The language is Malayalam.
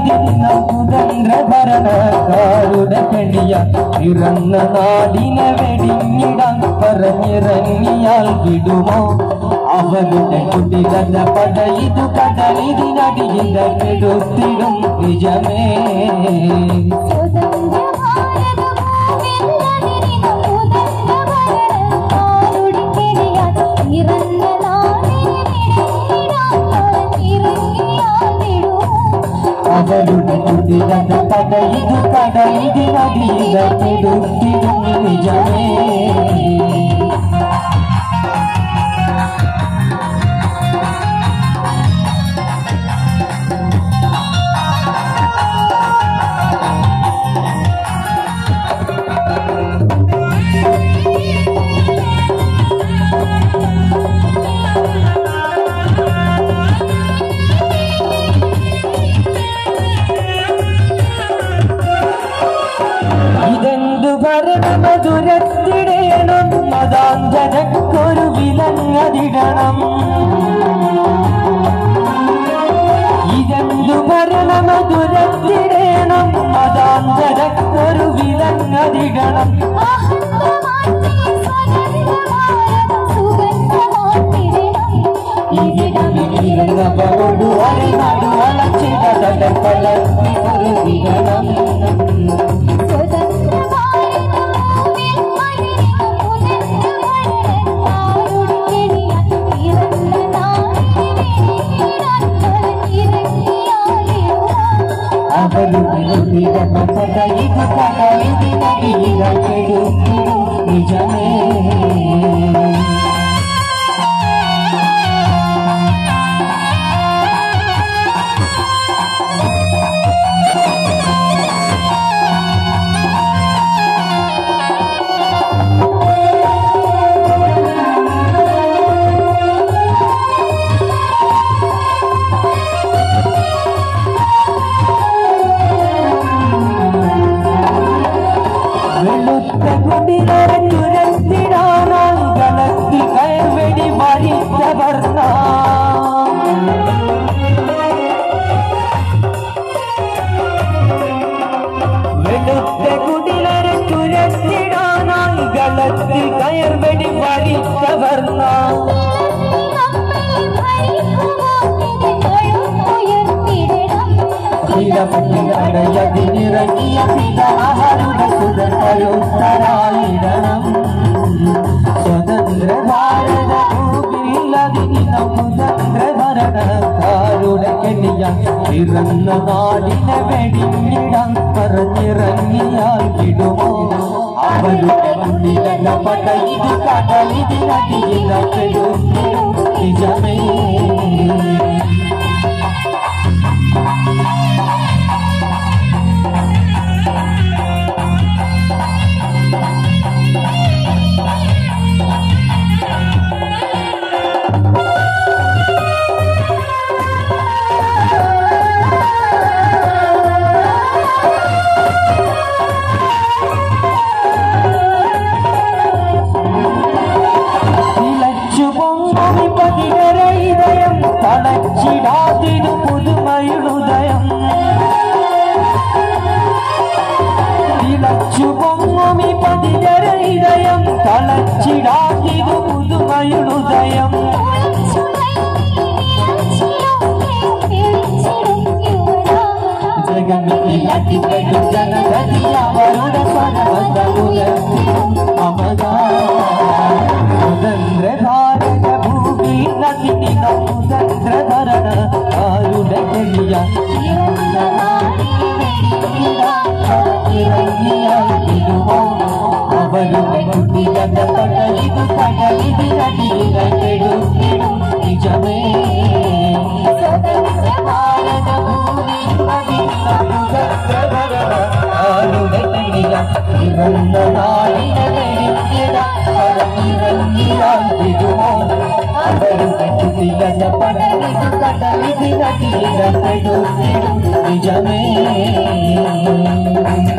കടലിതിന്ന കുതന്ത്രഭരണക്കാരുടെ കെണിയ പിറന്ന നാടിനെ വെടിഞ്ഞിടാൻ പറഞ്ഞിറങ്ങിയാൽ വിടുമോ അവരുടെ കുട്ടികളുടെ പടയിതു കടലിതിനടിയില്ല കെടുത്തിടും നിജമേ അവരുടെ കുട്ടികളുടെ പടയിതു കടലിതിനടിയില്ല കെടുത്തിടും നിജമേ ഭരണമധുരത്തിടേണം മതാന്തരക്കൊരു വിലങ്ങതിടണം ഇതെന്തു ഭരണമധുരത്തിടേണം മതാന്തരക്കൊരു വിലങ്ങതിടണം നിജമേ കയർവെടി വലിച്ചവർന്ന ിറങ്ങിയ പിതാഹരുടെ സുതരായിടണം സ്വതന്ത്ര ഭാരത ഭൂമിയിലതിന ഭരണക്കാരുടെ കെണിയ പിറന്ന നാടിനെ വെടിഞ്ഞിടാൻ പറഞ്ഞിറങ്ങിയാൽ വിടുമോ അവരുടെ വന്നില്ല പടയിത് കടലിതിനടിയില്ല നിജമേ തളച്ചിടാതിരു പുതുമയുദയം തിളച്ചു പൊങ്ങുമി പതികര ഇതയം തളച്ചിടാതിരു പുതുമയുദയം ജഗമിതിലതിപ്പെടും ജനഗതി അവരുടെ സ്വതന്ത്ര സ്വതന്ത്ര ഭാരത ഭൂമി നദിനി ആരുടെ കെണിയ അവരുടെ കുട്ടികളുടെ പടയിതു കടലിതിനടിയില കെടുത്തിടും നിജമേ ഭാരത ഭൂമി ആരുടെ കെണിയ ഇവന്ന നാടിനെ വിടുമോ അവരുടെ കുട്ടികളുടെ പടയിതു കടലിതിനടിയില കെടുത്തിടും നിജമേ